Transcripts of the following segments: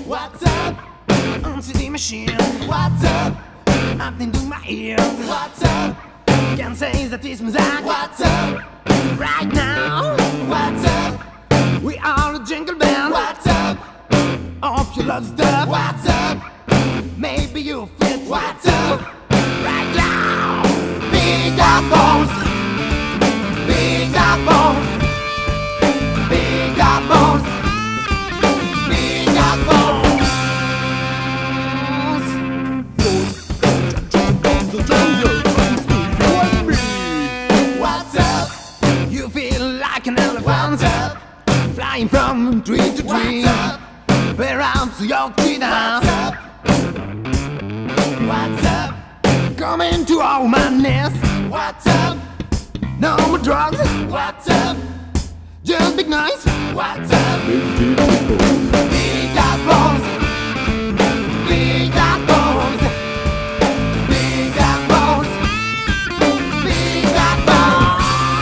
What's up? On CD machine. What's up? Up into my ears. What's up? Can't say that it's music. What's up? Right now. What's up? We are a jingle band. What's up? Hope you love stuff. What's up? Maybe you fit. What's up? Right now. Big up bones. Big up bones. Big up bones. Big up bones. What's up? You feel like an elephant. What's up? Flying from tree to tree. What's up? Around to your kingdom. What's up? Coming to all my nest. What's up? No more drugs. What's up? Just big noise. What's up? Big up bones. Big up bones. Big up bones. Big up bones.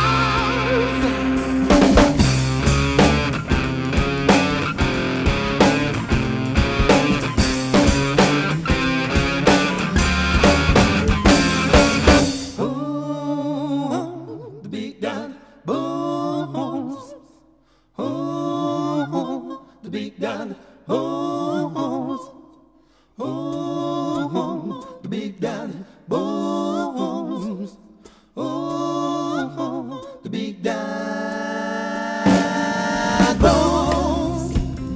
Oh, the big gun bones. Oh, the big gun bones. Oh, the big gun bones. Oh, the big gun bones.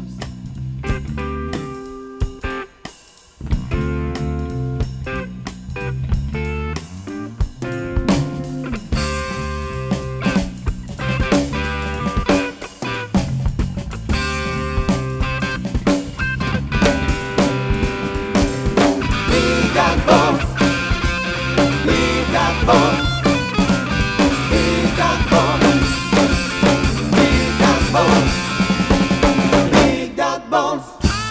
Big gun bones. Big gun bones. Big gun bones. Big gun bones. Big gun bones.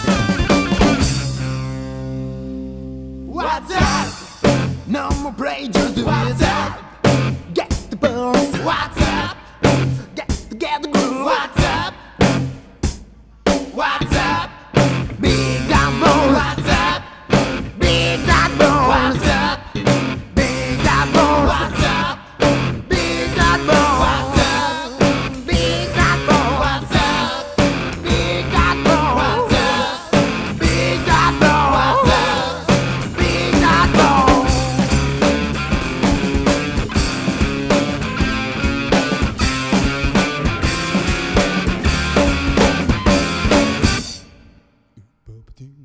What's up? No more pray, just do it up. Get the bones. What's up? Get the groove. What's up? What's up? Big gun bones. What's up? Big gun bones. What's up? Big gun bones. What's up? Big gun bones. What's up? Big gun bones. What's up? Big gun bones. What's up? Big gun bones. What's up? Big gun bones. Ba-ba-ding.